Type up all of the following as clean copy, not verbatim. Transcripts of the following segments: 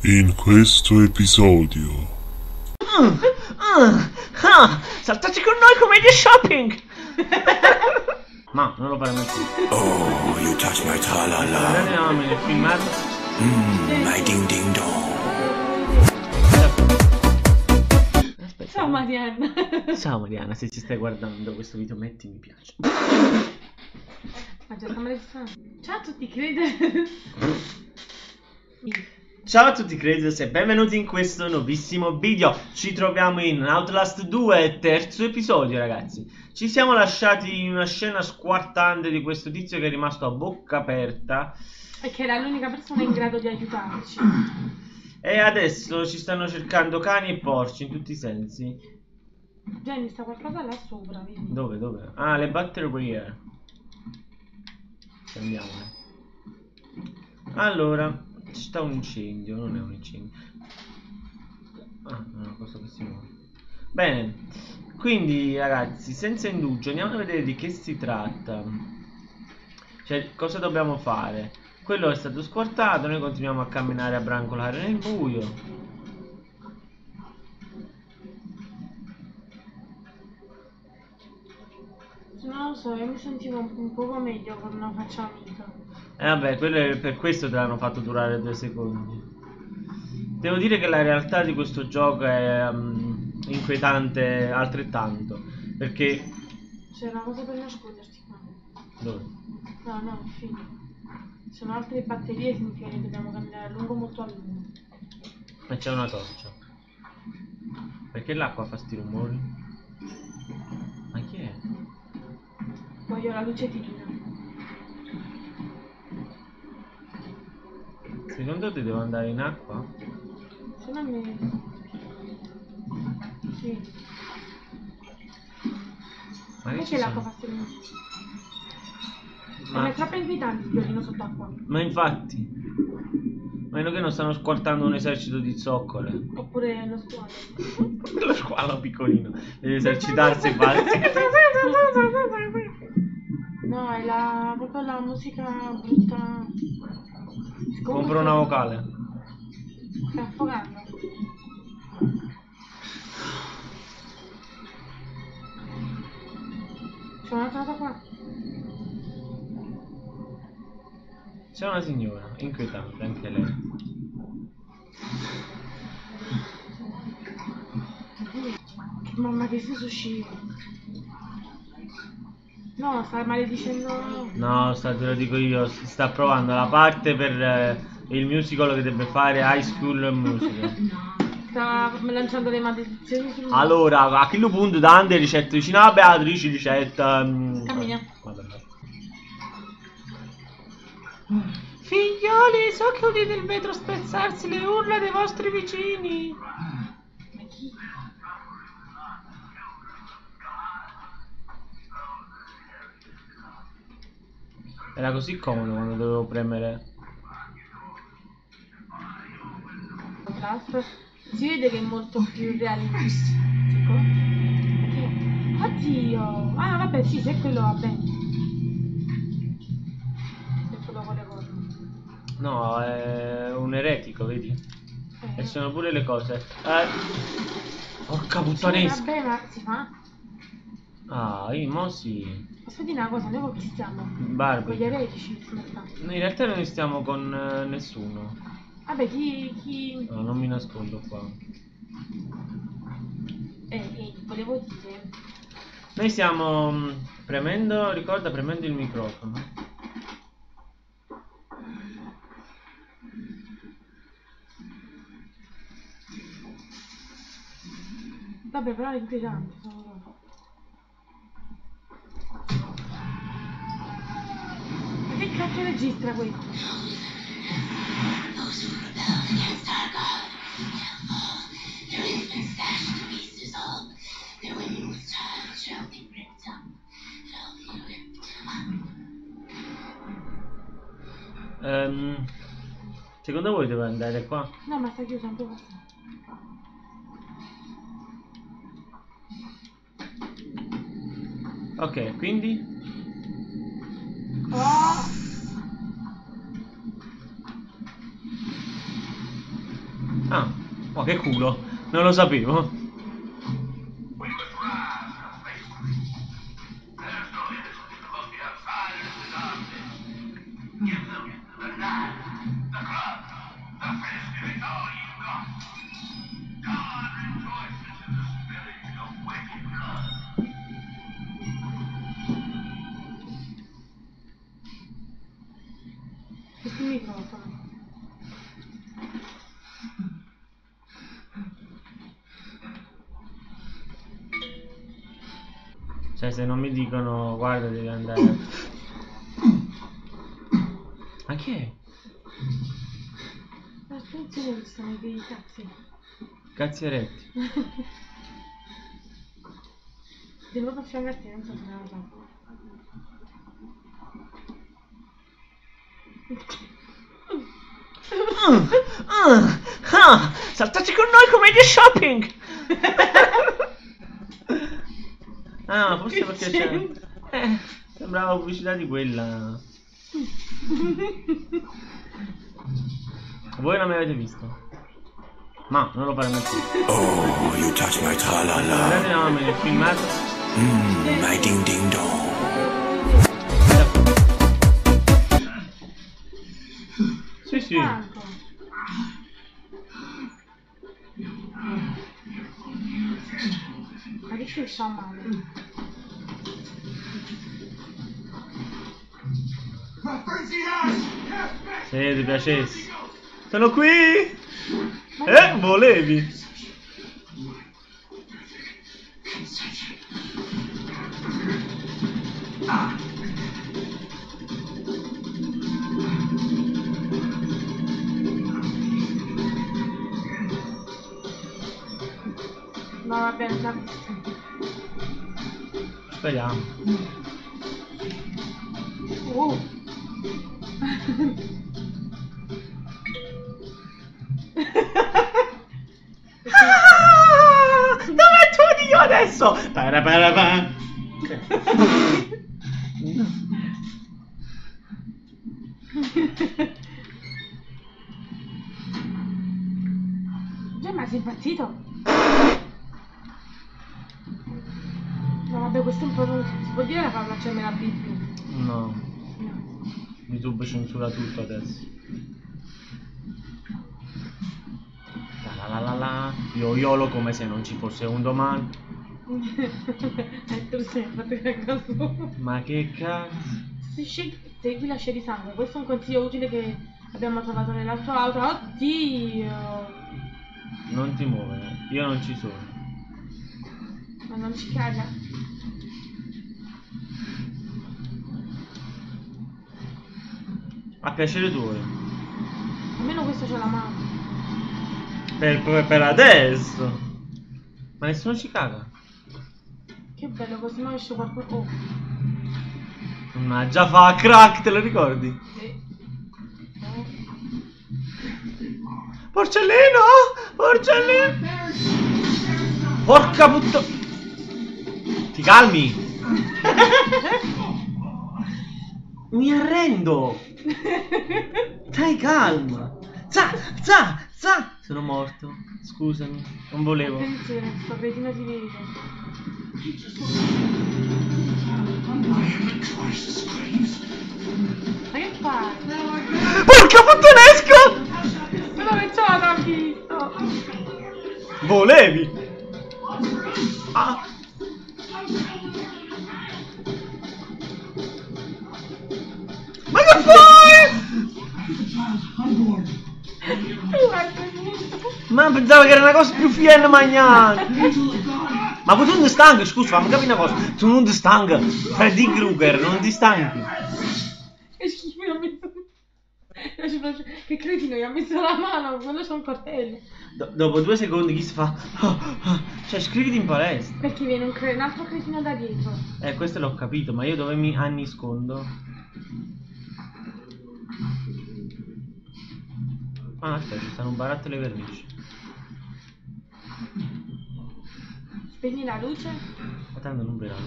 In questo episodio. Saltate con noi come shopping! Ma non lo faremo più. Oh, you touch my tra-la-la. Andiamo nel filmato. My ding ding dong. Aspetta. Ciao Marianna. Ciao Mariana, se ci stai guardando questo video metti mi piace. Ma già stiamo registrando. Ciao a tutti, credo. Ciao a tutti creditors e benvenuti in questo nuovissimo video. Ci troviamo in Outlast 2, terzo episodio ragazzi. Ci siamo lasciati in una scena squartante di questo tizio che è rimasto a bocca aperta E che era l'unica persona in grado di aiutarci. e adesso ci stanno cercando cani e porci in tutti i sensi. Jenny, sta qualcosa là sopra, vedi? Dove? Dove? Ah, le batterie. Andiamo. Allora, ci sta un incendio, non è un incendio. Ah, è una cosa che si muove. Bene, quindi ragazzi, senza indugio, andiamo a vedere di che si tratta. Cioè, cosa dobbiamo fare? Quello è stato squartato, noi continuiamo a camminare a brancolare nel buio. Non lo so, io mi sentivo un poco meglio con una faccia amica. Vabbè, quello è per questo te l'hanno fatto durare 2 secondi. Devo dire che la realtà di questo gioco è inquietante altrettanto. Perché... C'è una cosa per nasconderti qua. Dove? No, fine. Ci sono altre batterie, significa che dobbiamo camminare a lungo, molto a lungo. E c'è una torcia. Perché l'acqua fa sti rumori? Ma chi è? Voglio la luce divina. Secondo te devo andare in acqua? Secondo me... Sì. Ma che Perché ci l'acqua sono? fa strano? Ma... È troppo inquietante il violino sott'acqua. Ma infatti, meno che non stanno squartando un esercito di zoccole. Oppure lo squalo. Lo squalo piccolino deve esercitarsi e farsi. No, è proprio la musica brutta. Compro una vocale. Stai affogando. C'è un'altra cosa qua. C'è una signora, inquietante anche lei. Mamma che senso usciva. No, sta maledicendo. No, te lo dico io, si sta provando la parte per il musical che deve fare High School Musical. Sta lanciando le maledizioni sul... Allora, a che punto tante ricette vicino a Beatrice, ricetta... Cammina. Madonna. Figlioli, so che udite il vetro spezzarsi, le urla dei vostri vicini. Ma chi? Era così comodo quando dovevo premere. Si vede che è molto più realistico. Oddio! Ah, vabbè, sì, se quello va bene. Se quello con le cose. No, è un eretico, vedi? E sono pure le cose. Porca puttanesca. Vabbè, ma si fa? Ah, io mo sì. Posso dire una cosa, noi con chi stiamo? Con Barbie. gli eretici, in realtà. In realtà non stiamo con nessuno. Vabbè, chi... No, non mi nascondo qua. volevo dire... Noi stiamo premendo, ricorda, premendo il microfono. Vabbè, però è inquietante. Ma che cacchio registra questo? Secondo voi devo andare qua? No, ma sta chiusa, non può passare. Ok, quindi? Oh! Ah, oh, che culo, non lo sapevo. Questo microfono. Cioè, se non mi dicono, guarda, devi andare. Ma che è? Attenzione, ci sono dei cazzi. Cazzieretti. Devo passare a te, non so se ne ho Saltaci con noi come Media Shopping! Ah, forse perché c'è. Sembrava pubblicità di quella. Voi non mi avete visto? Ma non lo faremo più. Oh, you touch my tra-la-la. Guardate la mamma nel filmato. My ding ding dong. Sì, sì. Franco. Ma che ci sta male? Se ti piacesse. Sono qui! Volevi! No, va bene, già. Speriamo. Dov'è tuo Dio adesso? Parapara. Già, ma sei impazzito? No, vabbè, questo è un po'. Non si può dire la parola c'è me la bip. No, No. YouTube censura tutto adesso. La la la la. Io come se non ci fosse un domani. Tu sei fatto che caso. Ma che cazzo? Segui la scia di sangue, questo è un consiglio utile che abbiamo trovato nell'altro auto. Oddio! Non ti muovere, io non ci sono. Ma non ci caga. A piacere tuo. Almeno questo c'ha la mano. Per adesso. Ma nessuno ci caga. Che bello, così non esce qualcuno. Oh. Ma già fa crack, te lo ricordi? Sì. Porcellino! Porcellino! Porca puttana! Ti calmi! Mi arrendo! Stai calma! Za! Sono morto. Scusami, non volevo. Attenzione, sto retina si vede. Ma che fai? Porca puttanesca! Ma dove c'ho l'ho visto? Volevi! Ah! Ma che fai? Ma pensavo che era una cosa più fiera magnana. Ma tu non ti stanchi, scusa, fammi capire una cosa. Tu non ti stanchi. Freddy Krueger, non ti stanchi. Che schifo, mi ha messo. Che cretino, gli ha messo la mano, quello c'è un coltello. Dopo 2 secondi chi si fa? Cioè, scriviti in palestra. Perché viene un altro cretino da dietro. Questo l'ho capito, ma io dove mi anniscondo? Ah, aspetta, ci stanno un baratto e le vernici. Spegni la luce. Ma tanto non verrà.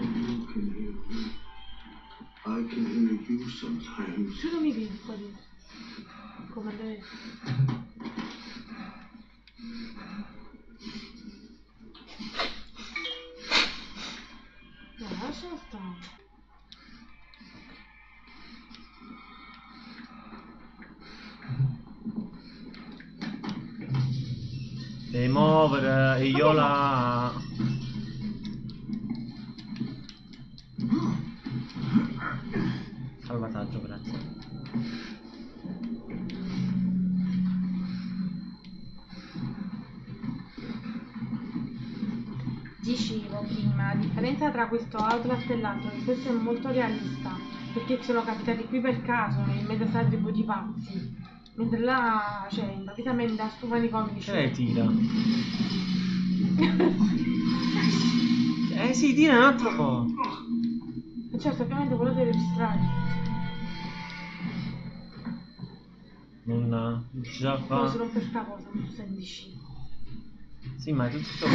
I can hear you sometimes. Tu non mi vedi qua dietro. Come deve. Devi muovere e io la... Salvataggio, grazie. Dicevo prima, la differenza tra questo Outlast e l'altro, che questo è molto realista, perché sono capitati qui per caso, in mezzo a questa tribù di pazzi. Mentre là, cioè, improvvisamente a sto manicomio Che lei dice... tira? Sì, tira un altro po'. E certo, ovviamente quello deve distrarre. Non ci sa Poi si fa. rompe sta cosa, non so se dici. Sì, ma è tutto sto...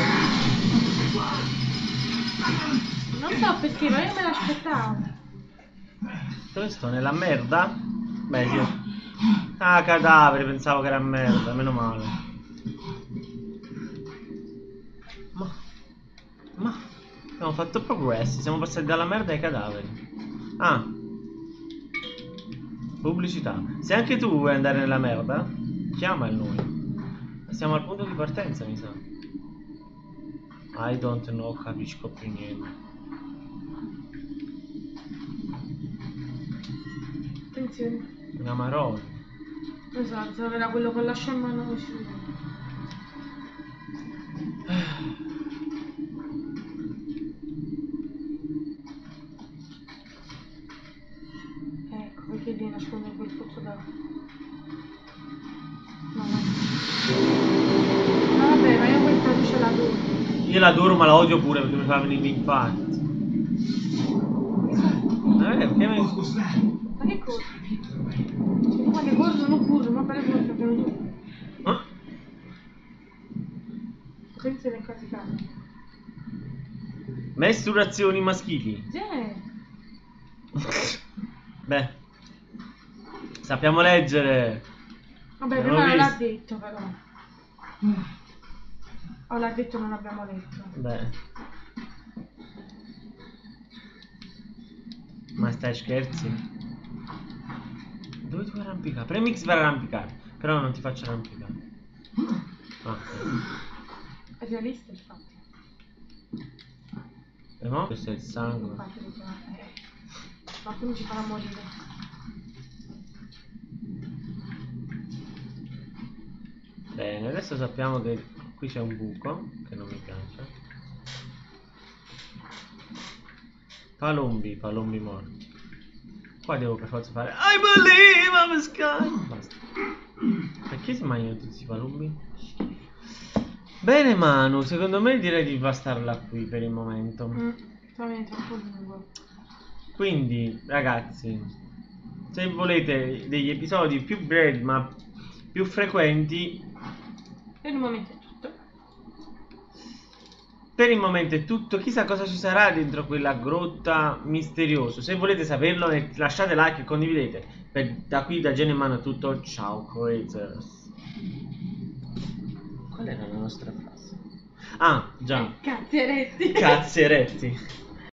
Non so perché, ma io me l'aspettavo. Dove sto? Nella merda? Beh, sì. Ah, cadavere, pensavo che era merda, meno male. Ma abbiamo fatto progressi, siamo passati dalla merda ai cadaveri. Ah. Pubblicità. Se anche tu vuoi andare nella merda, chiama il noi. Siamo al punto di partenza, mi sa. I don't know, capisco più niente. Attenzione. Una marona. Non so, pensavo che era quello con la scemma non ci Ecco, perché lì nasconde quel pozzo d'acqua. No, no. No, vabbè, ma io questa luce la adoro. Io la adoro ma la odio pure perché mi fa venire gli infarti. Perché mi... Ma che cosa? Cioè, ma che corso non corro, ma per esempio è venuto. Pensi nel caso cambia. Mestruazioni maschili. Beh, Beh, sappiamo leggere. vabbè, Abbiamo prima non l'ha visto. detto però. O l'ha detto non abbiamo letto. Beh. Ma stai scherzi? Dove ti vuoi arrampicare? Premi X per arrampicare. Però non ti faccio arrampicare. Ah. È realista infatti. E mo? Questo è il sangue. Infatti, ma come ci farà morire? Bene, adesso sappiamo che qui c'è un buco che non mi piace. Palombi morti. Qua devo per forza fare I believe I'm a sky. Basta. Perché si mangiano tutti questi palombi? Bene Manu, secondo me direi di bastarla qui per il momento. Veramente troppo lungo. Quindi ragazzi, se volete degli episodi più brevi ma più frequenti, Per il momento è tutto. per il momento è tutto. Chissà cosa ci sarà dentro quella grotta misteriosa. Se volete saperlo lasciate like e condividete. Da qui da Gene Manu è tutto. Ciao creators. Qual era la nostra frase? Ah già. Cazzeretti. Cazzeretti.